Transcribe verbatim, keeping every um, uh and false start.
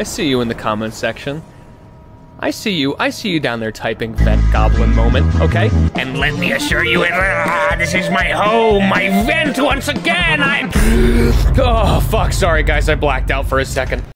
I see you in the comments section. I see you. I see you down there typing vent goblin moment, okay? And let me assure you, uh, this is my home, my vent once again. I'm. Oh, fuck. Sorry, guys. I blacked out for a second.